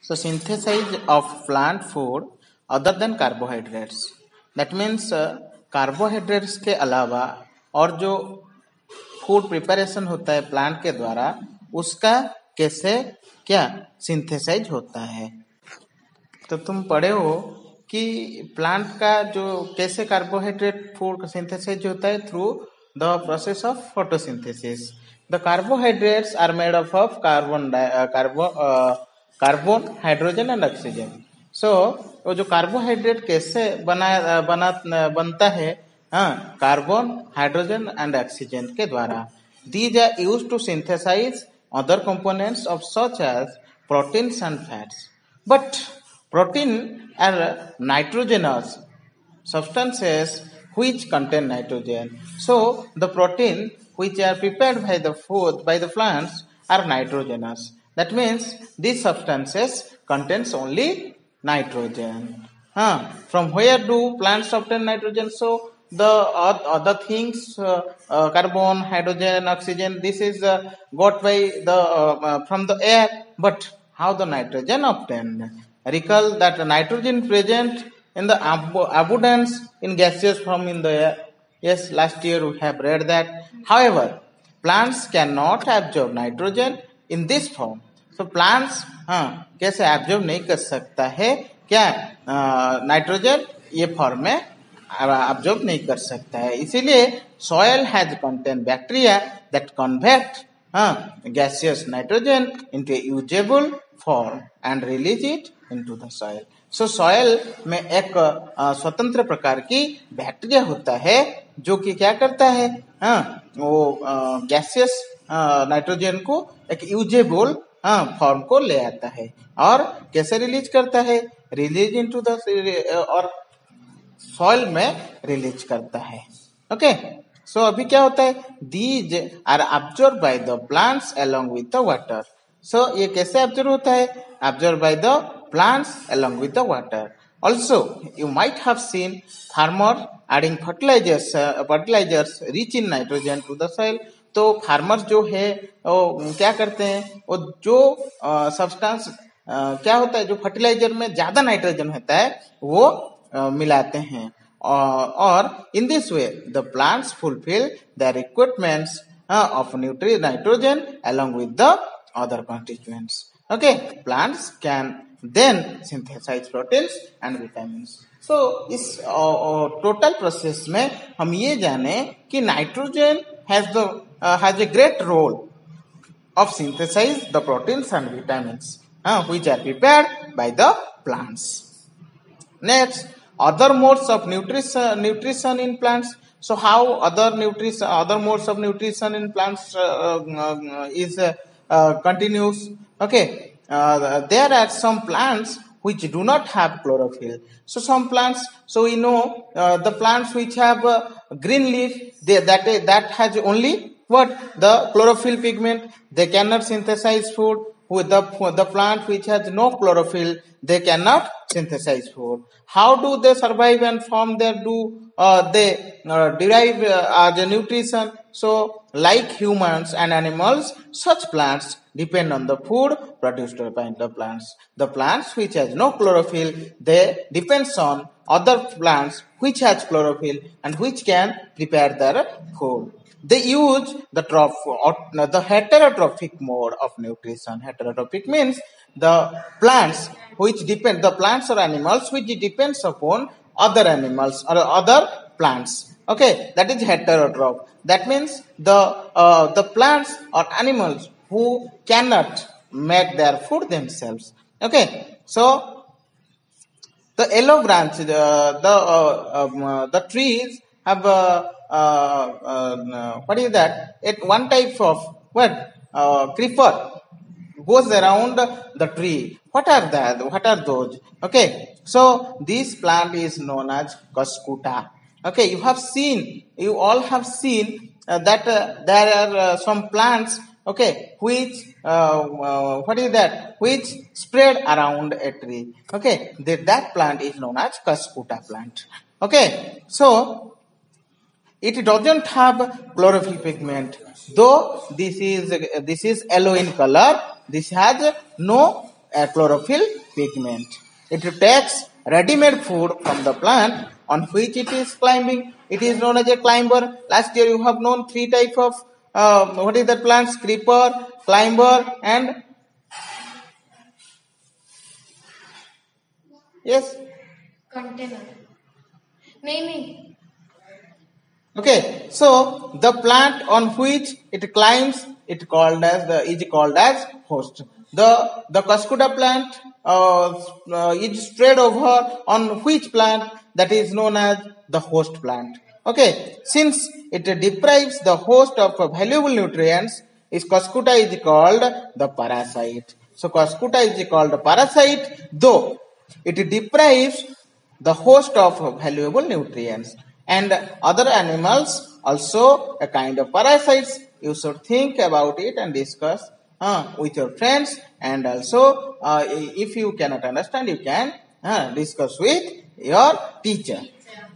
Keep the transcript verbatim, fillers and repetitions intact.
So synthesis of plant food other than carbohydrates. That means uh, carbohydrates के अलावा और जो फूड प्रिपरेशन होता है प्लांट के द्वारा उसका कैसे क्या सिंथेसाइज होता है। तो तुम पढ़े हो कि प्लांट का जो कैसे कार्बोहाइड्रेट फूड सिंथेसाइज होता है through the process of photosynthesis. The carbohydrates are made of of carbon carbo carbon hydrogen and oxygen. So वो जो कार्बोहाइड्रेट कैसे बना बना बनता है हाँ कार्बन हाइड्रोजन एंड ऑक्सीजन के द्वारा। These are used to synthesize other components of such as proteins and fats. But protein are nitrogenous substances which contain nitrogen. So the protein which are prepared by the food by the plants are nitrogenous. That means these substances contains only nitrogen. Huh. From where do plants obtain nitrogen? So the other things uh, uh, carbon, hydrogen, oxygen, this is uh, got by the uh, uh, from the air. But how the nitrogen obtained? Recall that nitrogen present in the ab- abundance in gaseous form in the air. Yes, last year we have read that. However, plants cannot absorb nitrogen in this form. So plants हाँ कैसे absorb नहीं कर सकता है क्या nitrogen ये form में absorb नहीं कर सकता है। इसीलिए soil has contain bacteria that convert हाँ gaseous nitrogen into a usable form and release it into the soil. So soil में एक स्वतंत्र प्रकार की बैक्टीरिया होता है जो कि क्या करता है हाँ वो गैसियस नाइट्रोजन को एक यूजेबल हाँ फॉर्म को ले आता है और कैसे रिलीज करता है रिलीज इनटू द और सॉइल में रिलीज करता है। ओके सो अभी क्या होता है these are absorb by the plants along with the water. So ये कैसे अब्जॉर्ब होता है absorb by the plants along with the water. Also, you might have seen farmer adding fertilizers, uh, fertilizers rich in nitrogen to the soil. तो farmers जो है वो क्या करते हैं वो जो सब्सटेंस uh, क्या होता है जो फर्टिलाइजर में ज्यादा नाइट्रोजन होता है वो uh, मिलाते हैं और in this way the plants fulfil their requirements uh, of nutrient nitrogen along with the other constituents. Okay, plants can then synthesize proteins and vitamins. So इस टोटल uh, प्रोसेस uh, में हम ये जाने कि nitrogen has the uh, has a great role of synthesize the proteins and vitamins uh, which are prepared by the plants. Next, other modes of nutrition nutrition in plants. So how other nutrition other modes of nutrition in plants uh, uh, is uh, uh, continues. Okay. Uh, there are some plants which do not have chlorophyll. So some plants, so we know uh, the plants which have uh, green leaf, they, that that has only what the chlorophyll pigment. They cannot synthesize food. With the the plant which has no chlorophyll, they cannot synthesize food. How do they survive and form their do uh, they uh, derive uh, the nutrition? So like humans and animals, such plants depend on the food produced by the plants. The plants which has no chlorophyll, they depends on other plants which has chlorophyll and which can prepare their food. They use the troph the heterotrophic mode of nutrition. Heterotrophic means the plants which depend the plants or animals which depends upon other animals or other plants. Okay, that is heterotroph. That means the uh, the plants or animals who cannot make their food themselves. Okay, so the yellow branch, the the uh, um, uh, the trees have uh, uh, uh, what is that? It one type of what uh, creeper goes around the tree. What are that? What are those? Okay, so this plant is known as Cuscuta. Okay, you have seen, you all have seen uh, that uh, there are uh, some plants. Okay, which uh, uh, what is that? Which spread around a tree. Okay, that that plant is known as Cuscuta plant. Okay, so it doesn't have chlorophyll pigment, though this is this is yellow in color. This has no a chlorophyll pigment. It takes ready-made food from the plant on which it is climbing. It is known as a climber. Last year you have known three types of uh, what is that plants? Creeper, climber, and yes, container. Maybe. Okay, so the plant on which it climbs, it called as the is called as host. The the Cuscuta plant uh, uh, is spread over on which plant, that is known as the host plant. Okay, since it deprives the host of valuable nutrients, is Cuscuta is called the parasite. So Cuscuta is called the parasite, though it deprives the host of valuable nutrients. And other animals also a kind of parasites. You should think about it and discuss uh, with your friends, and also uh, if you cannot understand, you can uh, discuss with your teacher.